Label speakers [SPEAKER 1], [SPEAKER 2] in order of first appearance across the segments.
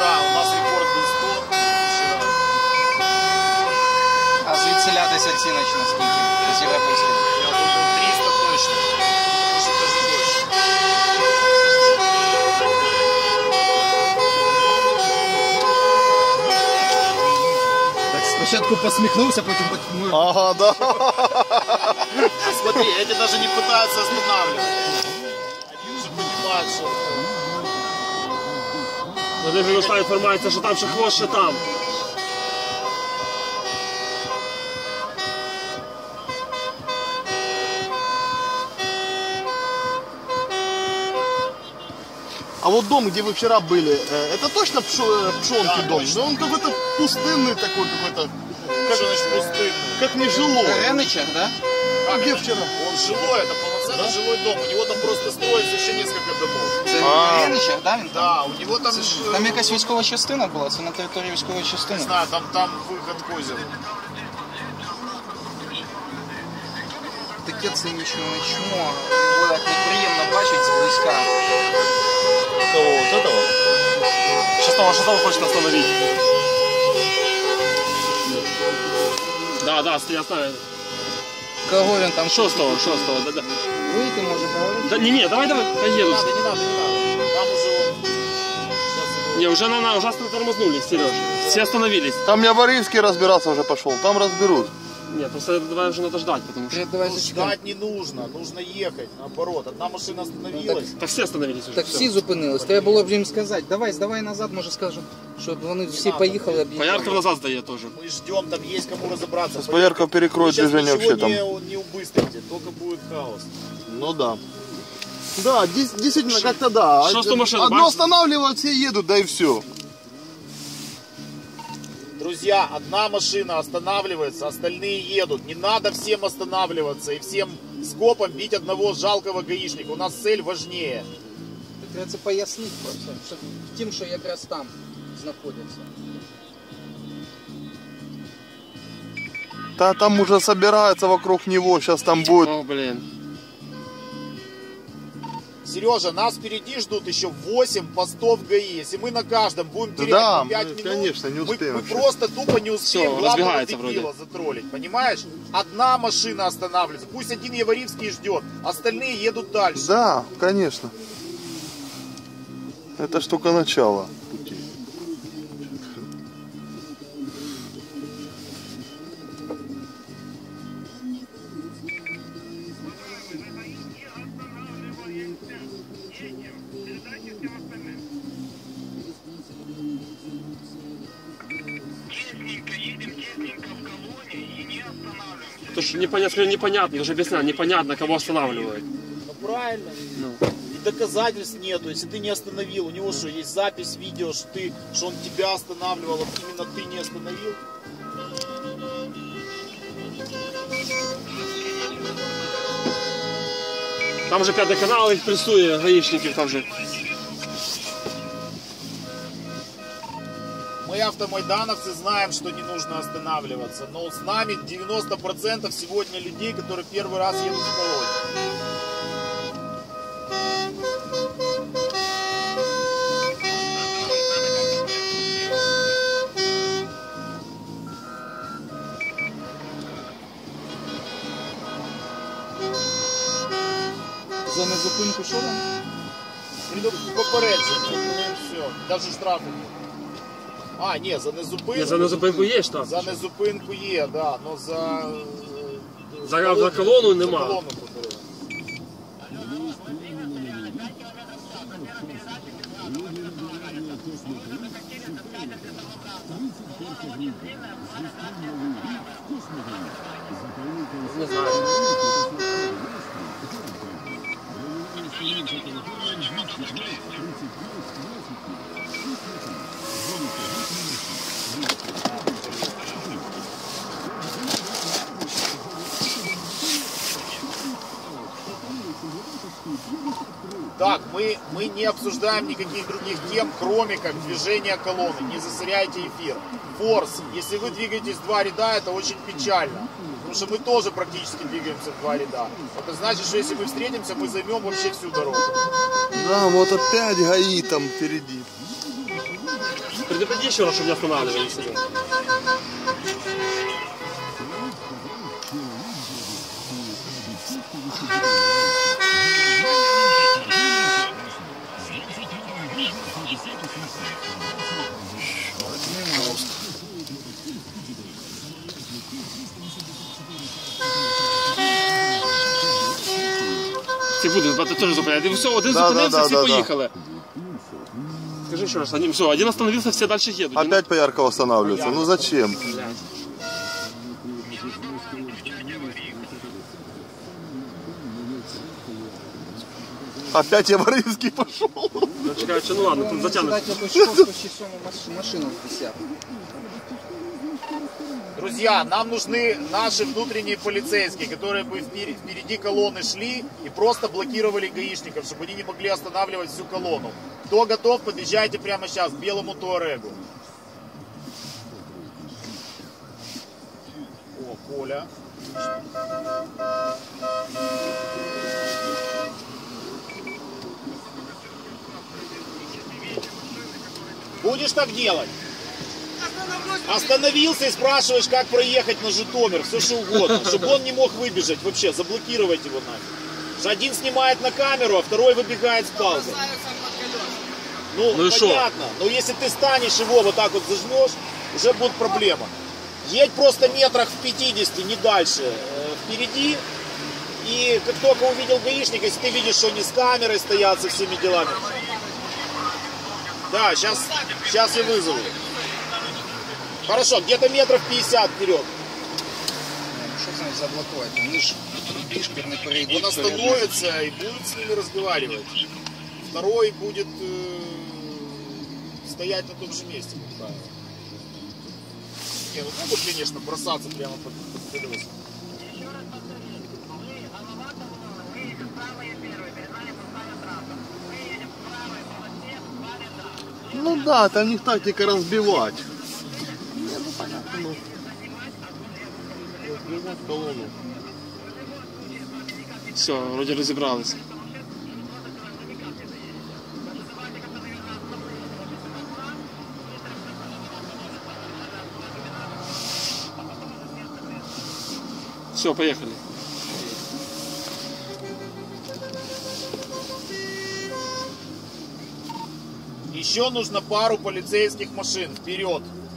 [SPEAKER 1] вчера, у нас рекорд был 100 вчера.
[SPEAKER 2] А звідсіля десь оціночно скільки? З європейської?
[SPEAKER 1] Я думаю, 300 точно. Может, даже больше.
[SPEAKER 3] Так спочатку посміхнувся, потім...
[SPEAKER 4] Ага, да.
[SPEAKER 1] Смотри, эти даже не пытаются останавливать. Они уже понимают, что...
[SPEAKER 5] Вони вже знайшла інформація, що там ще хвост, ще там.
[SPEAKER 4] А вот дом, где вы вчера были, это точно пшонки
[SPEAKER 1] Да,
[SPEAKER 4] дом?
[SPEAKER 1] точно.
[SPEAKER 4] Но он какой-то пустынный такой, какой-то,
[SPEAKER 1] Что значит пустынный?
[SPEAKER 4] как нежилой.
[SPEAKER 2] Реничах, да?
[SPEAKER 1] Как
[SPEAKER 4] Где
[SPEAKER 1] это?
[SPEAKER 4] вчера?
[SPEAKER 1] Он жилой, это полноценный жилой дом. У него там просто строится еще несколько домов.
[SPEAKER 2] Це в Реничах, да, він там?
[SPEAKER 1] Да, у него там...
[SPEAKER 2] Там якась військова частина була, це на території військової
[SPEAKER 1] Не
[SPEAKER 2] частини.
[SPEAKER 1] знаю, там выход к озеру.
[SPEAKER 2] Таке цинічне чмо. Було так неприємно бачити зблизька.
[SPEAKER 5] Кого? Вот этого? Что там хочет остановить? Да, я знаю.
[SPEAKER 2] Кого він там?
[SPEAKER 5] Шостого, да, да.
[SPEAKER 2] Вийти може поговорити?
[SPEAKER 5] Да, не, давай, поеду.
[SPEAKER 1] Не надо. Там уже он... Сейчас его...
[SPEAKER 5] Не, уже тормознули, Сереж. Все остановились.
[SPEAKER 4] Там я в Арийске разбираться уже пошел, там разберут.
[SPEAKER 5] Нет, просто давай уже надо ждать, потому что...
[SPEAKER 2] Давай
[SPEAKER 1] Ну,
[SPEAKER 2] зачекаємо.
[SPEAKER 1] ждать не нужно, нужно ехать, наоборот. Одна машина остановилась.
[SPEAKER 5] Так все остановились уже.
[SPEAKER 2] Так
[SPEAKER 5] всё.
[SPEAKER 2] всі зупинились. Треба було б їм сказати, давай назад, може скажу, щоб вони всі поїхали, об'їхали.
[SPEAKER 5] Поярков назад сдает тоже.
[SPEAKER 1] Мы ждем, там есть кому разобраться.
[SPEAKER 4] С Поярков перекроет
[SPEAKER 1] Сейчас
[SPEAKER 4] движение
[SPEAKER 1] ничего
[SPEAKER 4] вообще там.
[SPEAKER 1] не убыстрите, только будет хаос.
[SPEAKER 4] Ну да. Да, действительно, как-то да.
[SPEAKER 5] Что с той машиной,
[SPEAKER 4] Одно
[SPEAKER 5] бачишь?
[SPEAKER 4] останавливают, все едут, да и все.
[SPEAKER 1] Друзья, одна машина останавливается, остальные едут. Не надо всем останавливаться и всем скопом бить одного жалкого гаишника. У нас цель важнее.
[SPEAKER 2] Треба це пояснити просто, що тим, що якраз там знаходяться.
[SPEAKER 4] Да, там уже собираются вокруг него, сейчас там будет.
[SPEAKER 5] О, блин.
[SPEAKER 1] Сережа, нас впереди ждут еще 8 постов ГАИ. Если мы на каждом будем терять
[SPEAKER 4] Да,
[SPEAKER 1] 5
[SPEAKER 4] мы,
[SPEAKER 1] минут,
[SPEAKER 4] конечно, не успеем
[SPEAKER 1] мы
[SPEAKER 4] вообще.
[SPEAKER 1] просто тупо не успеем
[SPEAKER 5] Всё,
[SPEAKER 1] главного
[SPEAKER 5] разбегается
[SPEAKER 1] дебила затроллить. Понимаешь? Одна машина останавливается. Пусть один Яворивский ждет, остальные едут дальше.
[SPEAKER 4] Да, конечно. Это ж только начало пути.
[SPEAKER 5] То что непонятно, даже объясняю, непонятно, кого останавливают.
[SPEAKER 1] Ну правильно. И доказательств нету, если ты не остановил. У него что, есть запись, видео, что он тебя останавливал, а именно ты не остановил?
[SPEAKER 5] Там уже 5 канал, их прессует, гаишников там же.
[SPEAKER 1] Мы, автомайдановцы, знаем, что не нужно останавливаться, но с нами 90% сегодня людей, которые первый раз едут в колонию.
[SPEAKER 2] За незупинку що там?
[SPEAKER 1] Попередження, ну і все, навіть штрафу. А, ні, за незупинку.
[SPEAKER 5] Нет, за незупинку есть штраф?
[SPEAKER 1] За незупинку є, да, но за...
[SPEAKER 5] За колону нема.
[SPEAKER 1] За колону попередження.
[SPEAKER 5] Не знаю.
[SPEAKER 1] Так, мы не обсуждаем никаких других тем, кроме как движения колонны. Не засоряйте эфир. Форс. Если вы двигаетесь в 2 ряда, это очень печально. Потому что мы тоже практически двигаемся в 2 ряда. Это значит, что если мы встретимся, мы займем вообще всю дорогу.
[SPEAKER 4] Да, вот опять ГАИ там впереди.
[SPEAKER 5] Предупреди еще раз, чтобы не останавливали себя. Всі будуть теж зупиняти. Все, один зупинився, всі поїхали. Скажи еще раз, все, один остановился, все дальше едут.
[SPEAKER 6] Опять Поярков останавливается. Ну зачем? Опять Яворинский пошел.
[SPEAKER 5] Короче, ну ладно, тут затянут.
[SPEAKER 2] Машину висят.
[SPEAKER 1] Друзья, нам нужны наши внутренние полицейские, которые бы впереди колонны шли и просто блокировали гаишников, чтобы они не могли останавливать всю колонну. Кто готов, подъезжайте прямо сейчас к белому Туарегу. О, Коля. Будешь так делать? Остановился и спрашиваешь, как проехать на Житомир, все что угодно, чтобы он не мог выбежать вообще, заблокировать его нафиг. Один снимает на камеру, а второй выбегает с палкой. Ну понятно, но если ты станешь его вот так вот зажмешь, уже будет проблема. Едь просто метрах в 50, не дальше, впереди. И как только увидел гаишника, если ты видишь, что они с камерой стоят, со всеми делами. Да, сейчас я вызову. Хорошо, где-то метров 50 вперед.
[SPEAKER 2] Что значит заблоковать? Они же пешкой не перейдут.
[SPEAKER 1] Он остановится и будет с ними разговаривать. Второй будет стоять на том же месте, как правило. Не, ну могут, конечно, бросаться прямо под колеса.
[SPEAKER 6] Ну да, там у них тактика разбивать. Разбивать колонну.
[SPEAKER 5] Все, вроде разобрались. Все, поехали.
[SPEAKER 1] Еще нужно пару полицейских машин. Вперед.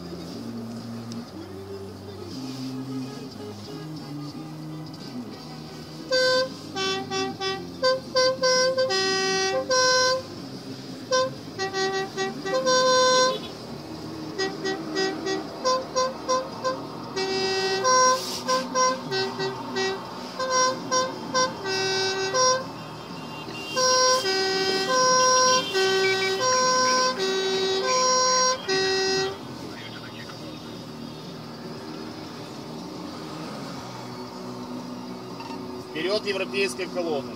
[SPEAKER 1] Вперед европейской колонны.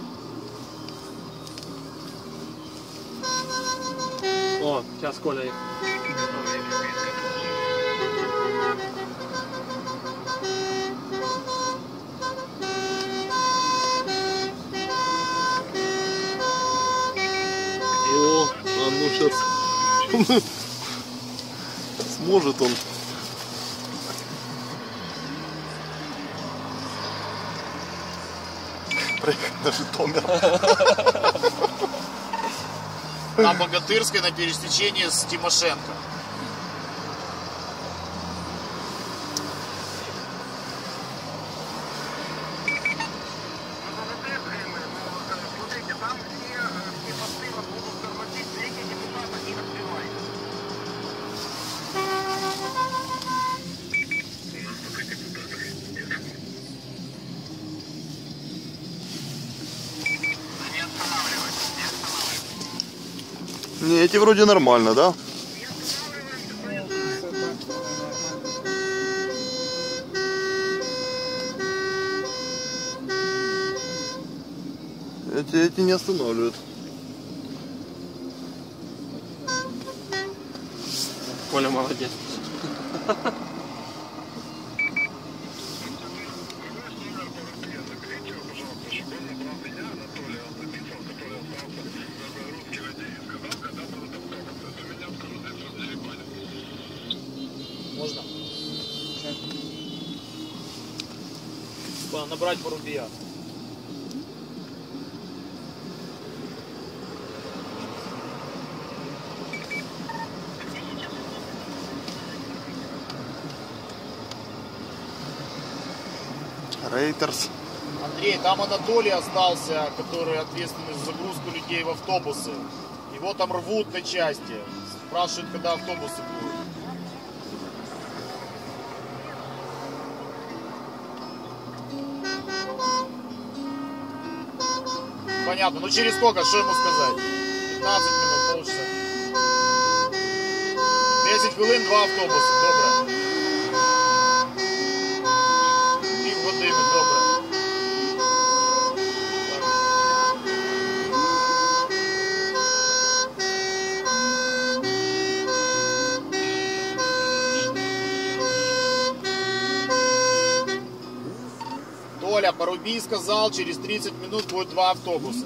[SPEAKER 5] О, сейчас Коля их.
[SPEAKER 6] О, а ну сейчас сможет он. Проехать на Житомир.
[SPEAKER 1] На Богатырской на пересечении с Тимошенко.
[SPEAKER 6] Не, эти вроде нормально, да? Эти не останавливают.
[SPEAKER 5] Коля молодец.
[SPEAKER 1] можно набрать Порубия.
[SPEAKER 6] Рейтерс.
[SPEAKER 1] Андрей, там Анатолий остался, который ответственный за загрузку людей в автобусы. Его там рвут на части. Спрашивают, когда автобусы будут. Понятно. Ну через сколько? Что ему сказать? 15 минут, полчаса. 10 хвилин, 2 автобуси. Добре. 2 години, добре. Толя, Порубий сказал, через 30 минут будет 2 автобуса.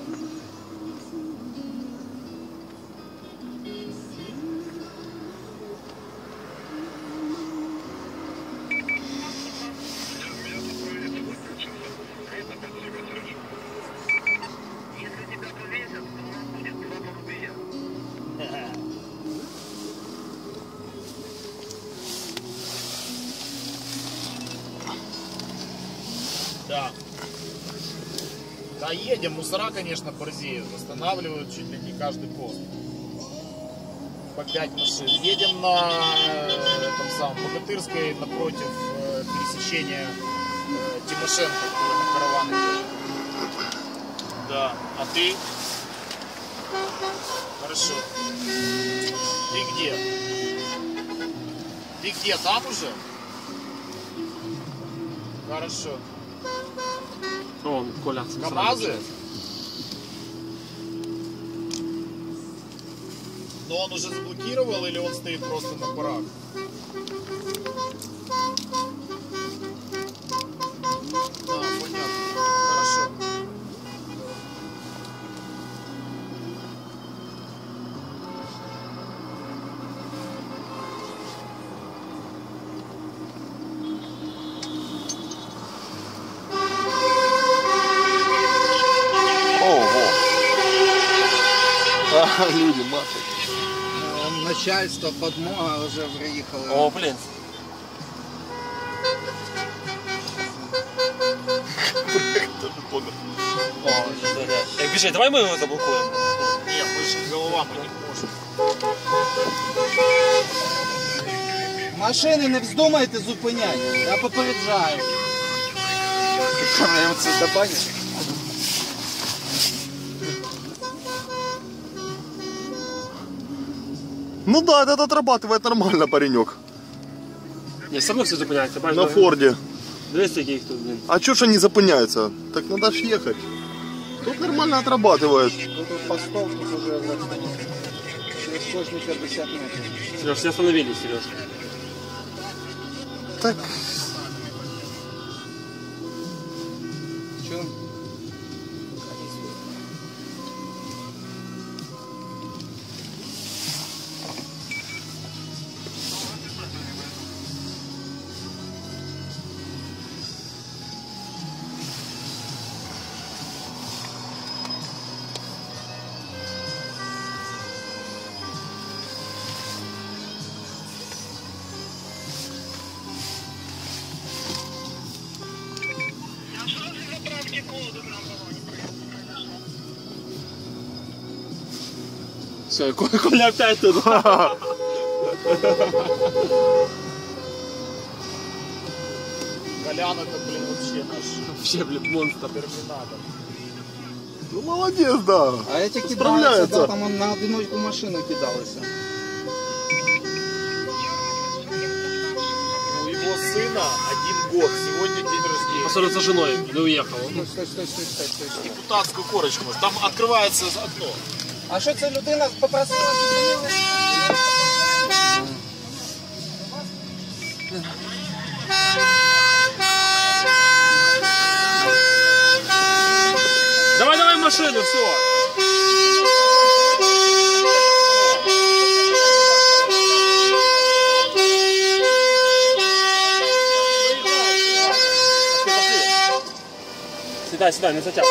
[SPEAKER 1] Да. Да, едем. Мусора, конечно, борзеют. Останавливают чуть ли не каждый пост. По 5 машин. Едем на этом самом Богатырской напротив пересечения Тимошенко, который на караван идет. Да. А ты? Хорошо. Ты где? Ты где? Там уже? Хорошо.
[SPEAKER 5] Он, Коля.
[SPEAKER 1] КамАЗы? Но он уже заблокировал или он стоит просто на парах? Да, понятно. Хорошо.
[SPEAKER 6] Ого. Люди машут.
[SPEAKER 2] Начальство, подмога уже приехало.
[SPEAKER 5] О, блин. О, да. Біжи, давай ми його заблокуємо.
[SPEAKER 1] Нет, мы же голова, мы не можем.
[SPEAKER 2] Машини не вздумайте зупиняти, я попереджаю. Я це добавлю.
[SPEAKER 6] Ну да, этот отрабатывает нормально, паренек.
[SPEAKER 5] Ні, все одно всі зупиняються.
[SPEAKER 6] На Форде.
[SPEAKER 5] Дивись, який їх тут, блин.
[SPEAKER 6] А чё ж они запыняются? Так надо ж ехать. Тут нормально отрабатывает.
[SPEAKER 2] Тут постов тут уже через кожні 50 метрів.
[SPEAKER 5] Сереж, все остановились, Сереж.
[SPEAKER 6] Так,
[SPEAKER 2] Чё?
[SPEAKER 5] Все, Коля опять тут.
[SPEAKER 1] Колян это, блин, вообще наш
[SPEAKER 5] Вообще, блин, монстр.
[SPEAKER 1] терминатор.
[SPEAKER 6] ну молодец, да.
[SPEAKER 2] А эти кидаются,
[SPEAKER 6] Справляются.
[SPEAKER 2] да, там он на одиночку машину кидался.
[SPEAKER 1] У его сына 1 год. Сегодня день рождения.
[SPEAKER 5] Поссорился с женой, да уехал.
[SPEAKER 2] Стой.
[SPEAKER 1] Депутатскую корочку. Там открывается окно.
[SPEAKER 2] А що ця людина попросила зупинили?
[SPEAKER 5] Давай в машину, все. Сідай, не затягуй.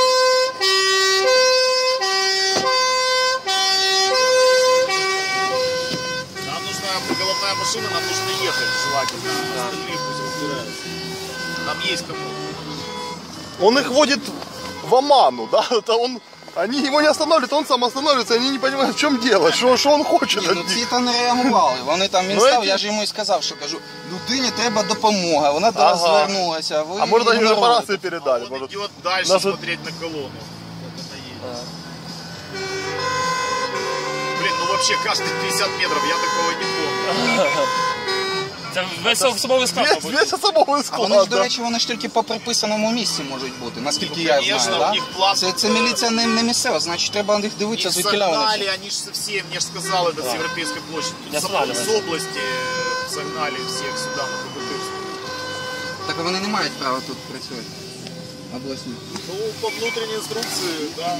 [SPEAKER 1] Нам нужна головная машина, нам нужно ехать желательно. Остальные пусть разбираются. Нам есть кому.
[SPEAKER 6] Он их водит в оману, да? Это он... Они его не останавливают, он сам останавливается, они не понимают, в чем дело, що он хоче.
[SPEAKER 2] Ні, ну ці то не реагували. Вони там, він став, я ж йому і сказав, що кажу, людині треба допомога, вона до вас звернулася. Ви
[SPEAKER 6] А может они уже по
[SPEAKER 2] ігноруєте.
[SPEAKER 6] рации передали?
[SPEAKER 1] Он
[SPEAKER 6] Может...
[SPEAKER 1] идет дальше
[SPEAKER 6] Нас
[SPEAKER 1] смотреть на колонну. Вот она едет. Блин, ну вообще каждые 50 метров я такого не помню.
[SPEAKER 5] Це весь особовий склад, мабуть.
[SPEAKER 6] Весь особовий
[SPEAKER 2] А вони
[SPEAKER 6] склад,
[SPEAKER 2] ж, до речі, вони ж тільки по приписаному місці можуть бути, наскільки я
[SPEAKER 1] Конечно,
[SPEAKER 2] знаю.
[SPEAKER 1] у
[SPEAKER 2] Да?
[SPEAKER 1] них план-
[SPEAKER 2] Це міліція не місцева, значить треба їх дивитися,
[SPEAKER 1] Их
[SPEAKER 2] звідкіля вони.
[SPEAKER 1] согнали, они же совсем, мне же сказал это с Европейской площади.
[SPEAKER 5] Я
[SPEAKER 1] Тут
[SPEAKER 5] знаю,
[SPEAKER 1] с
[SPEAKER 5] да.
[SPEAKER 1] области согнали всех сюда, на Бутырскую.
[SPEAKER 2] Так вони не мають права тут працювати. Обласні.
[SPEAKER 1] Ну, по внутренней инструкции, да.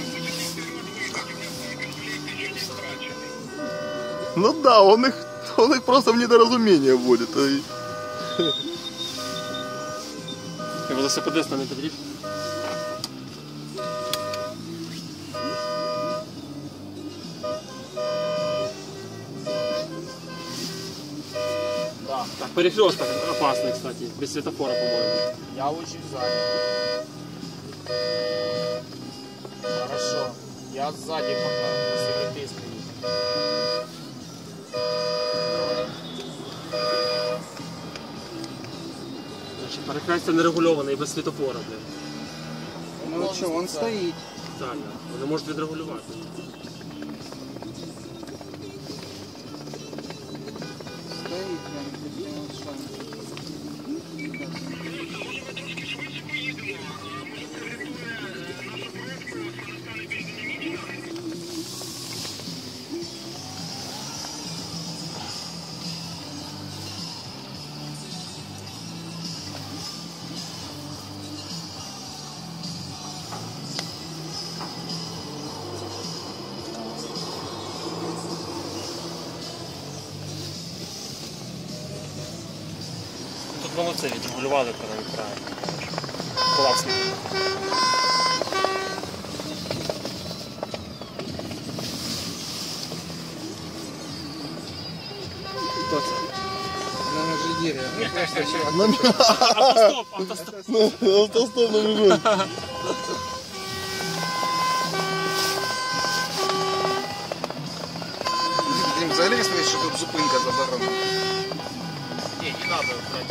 [SPEAKER 6] Ну да, он их просто в недоразумение вводит.
[SPEAKER 5] Ти велосипедиста не підріж.
[SPEAKER 1] Да,
[SPEAKER 5] Так, перехресток опасный, кстати, без светофора, по-моему.
[SPEAKER 1] я очень занят. Хорошо, я сзади пока, с европейской.
[SPEAKER 5] Значить, перехрестя нерегульоване і без світофора, блін.
[SPEAKER 2] Ну що, він стоїть.
[SPEAKER 5] Спеціально. Вони можуть відрегулювати.
[SPEAKER 2] Стоїть, прям, що.
[SPEAKER 5] Тут молодці, відрегулювали правильно. Класно. Хто це?
[SPEAKER 2] На Межигір'я. Просто чувак.
[SPEAKER 5] Автостоп, автостоп.
[SPEAKER 6] Автостоп на бегу.
[SPEAKER 2] Їм взагалі сказати, що тут зупинка заборонена.
[SPEAKER 1] Не, не надо брать.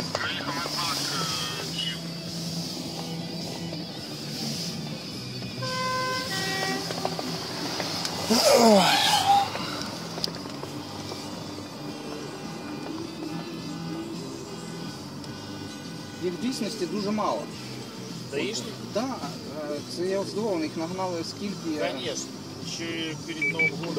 [SPEAKER 2] Їх в дійсності дуже мало.
[SPEAKER 1] Даишник?
[SPEAKER 2] Так, це я здивований, їх нагнали скільки.
[SPEAKER 1] Конечно. Еще и перед Новым годом.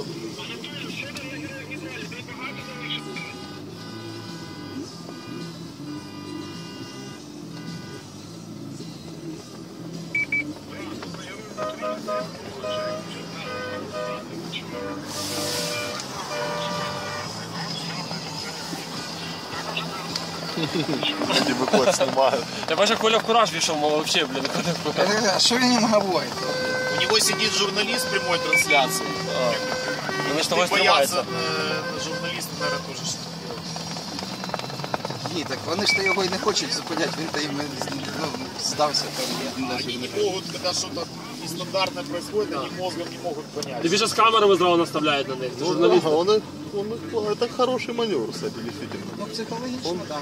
[SPEAKER 6] Люди выходят, снимают.
[SPEAKER 5] Я бачу, Коля в кураж вийшов, мов, вообще, блін,
[SPEAKER 2] А що він їм говорить?
[SPEAKER 1] У него сидит журналист прямой трансляции.
[SPEAKER 5] Вони ж того
[SPEAKER 1] Ты боялся
[SPEAKER 5] стримаються.
[SPEAKER 1] журналиста, наверное, тоже что-то делать.
[SPEAKER 2] Ні, так вони ж то його і не хочуть зупиняти, він то їм здався.
[SPEAKER 1] Они не могут, когда что-то нестандартное происходит, они мозгом не могут понять.
[SPEAKER 5] Тобі ж з камерами зразу наставляють на них. Це
[SPEAKER 6] Ну,
[SPEAKER 5] журналісти.
[SPEAKER 6] да, это хороший маневр, кстати, действительно.
[SPEAKER 2] Ну, психологічно, так.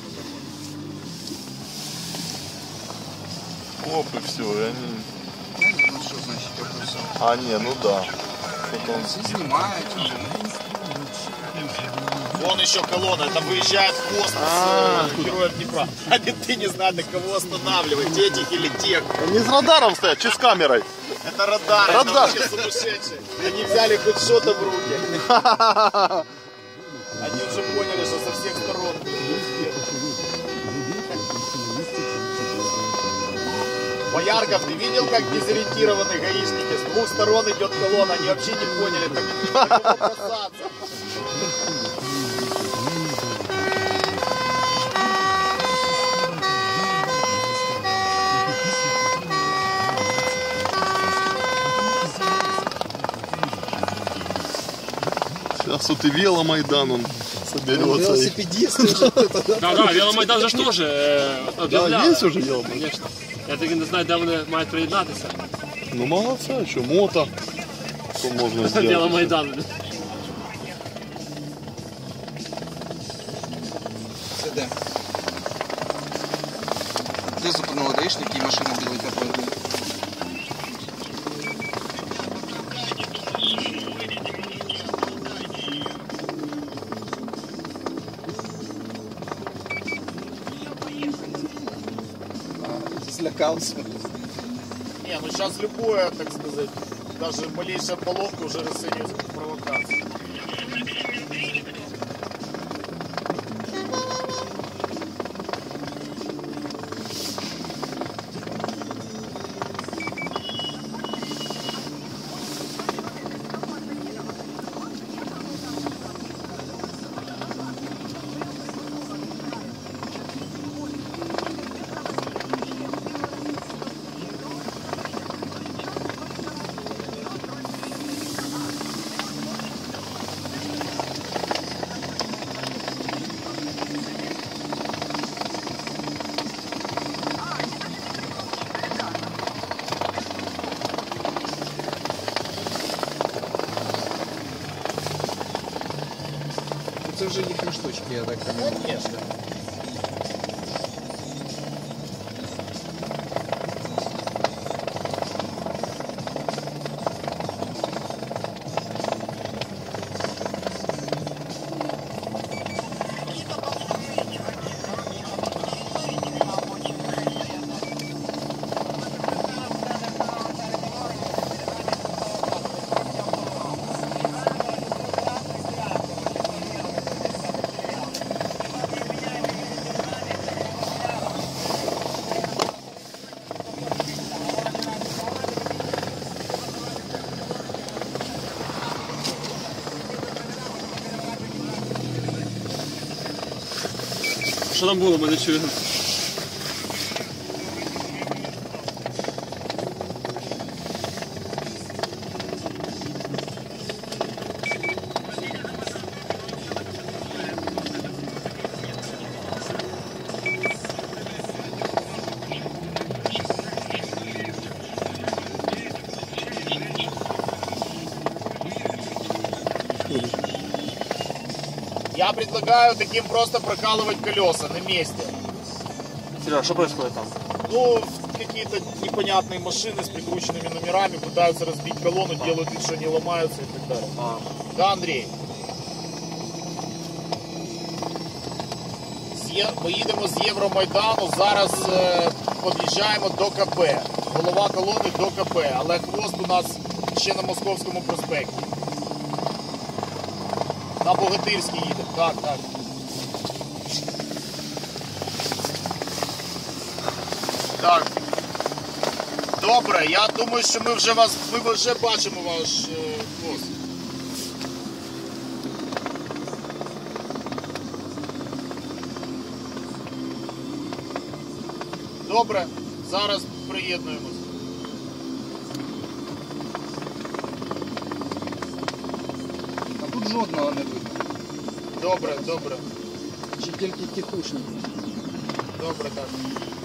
[SPEAKER 6] Оп, и все, и они...
[SPEAKER 2] Ну що значить, тобто все.
[SPEAKER 6] А, не, ну да. Потом...
[SPEAKER 2] Всі знімають.
[SPEAKER 1] Вон еще колонна, это выезжает в космос героев Днепра. Один ты не знаешь, кого останавливать, этих или тех.
[SPEAKER 6] Они с радаром стоят, чи с камерой?
[SPEAKER 1] Это радар,
[SPEAKER 6] Радар.
[SPEAKER 1] это вообще сумасшедшие. Они взяли хоть что-то в руки. Они уже поняли, что со всех сторон. Боярков, ты видел, как дезориентированы гаишники? С двух сторон идет колонна, они вообще не поняли, так кого бросаться.
[SPEAKER 6] Сейчас вот и веломайдан он соберется.
[SPEAKER 3] Велосипедисты уже.
[SPEAKER 5] Да, Веломайдан же ж теж
[SPEAKER 6] Да,
[SPEAKER 5] об'являли.
[SPEAKER 6] есть уже веломайдан?
[SPEAKER 5] Звісно. Я тільки не знаю, де вони мають приєднатися.
[SPEAKER 6] Ну молодца, что мото. Что можно сделать?
[SPEAKER 5] Веломайдан.
[SPEAKER 2] Це де? Де зупинили даїшники і машини білий капот?
[SPEAKER 3] Злякався.
[SPEAKER 1] Не, ну сейчас любое, так сказать, даже малейшая поломка уже расценивается как провокация.
[SPEAKER 3] Це вже їхні штучки, я так розумію.
[SPEAKER 1] Конечно.
[SPEAKER 5] Що там було, ми не чуємо.
[SPEAKER 1] Я предлагаю таким просто прокалывать колеса на месте.
[SPEAKER 5] Серега, що происходит там?
[SPEAKER 1] Ну, какие-то непонятные машины с прикрученными номерами пытаются разбить колонну, делают вид, что они ломаются и так далее. Да, Андрій? Ми їдемо з Євромайдану, зараз під'їжджаємо до КП. Голова колони до КП, але хвост у нас ще на Московському проспекті. На Богатирській їдемо, так. Так. Добре, я думаю, що ми вже бачимо ваш хвост. Добре, зараз приєднуємось.
[SPEAKER 2] А тут жодного не видно.
[SPEAKER 1] Добре.
[SPEAKER 3] Чи тільки тихушники?
[SPEAKER 1] Добре, так.